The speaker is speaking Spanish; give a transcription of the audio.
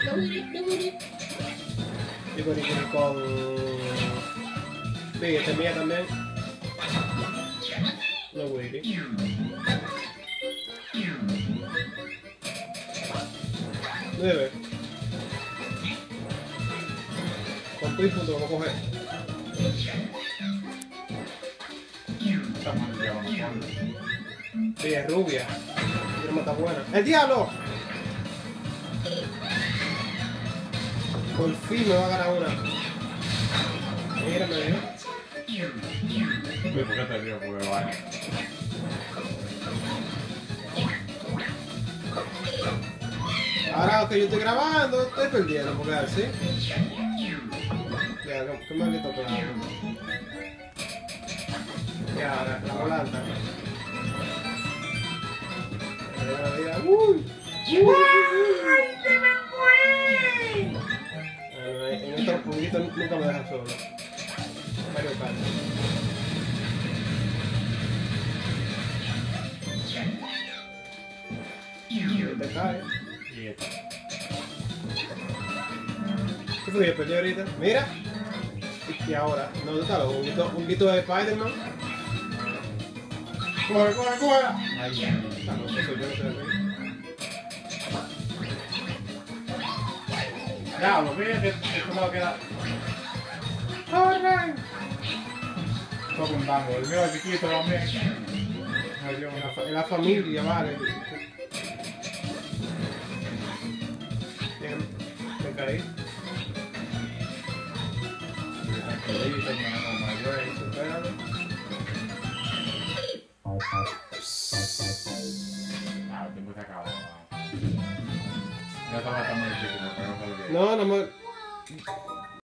Y con... Sí, este es mía también. No, Willy. 9. Con tu punto lo voy a coger. Sí, es rubia. Quiero está buena. ¡El diablo! Por fin me va a ganar una. Mira, me dijo. ¿Por qué te digo? Porque vale. Ahora que yo estoy grabando, estoy perdiendo, porque así. Ya, qué maldito pedazo. Ya, la volanta. ¡Uy! ¡Ay, se me fue! En estos juguitos nunca me dejan solo. Mario Kart. Te cae. ¿Qué fue que perdí ahorita? Mira. Y ahora, no, ¿dónde está? Un grito de Spider-Man. ¡Corre, corre, corre! Ay, ya. No soy yo, no soy yo. Ya, lo mira que esto me lo queda. ¡Corre! Todo un tango. El mío es chiquito también. Ay, Dios mío. En la familia, vale. Bien, me caí. Tranquilito, hermano, mayor, supéralo. Ah, el tiempo se acabó. No estaba tan muy difícil, pero no No, no me...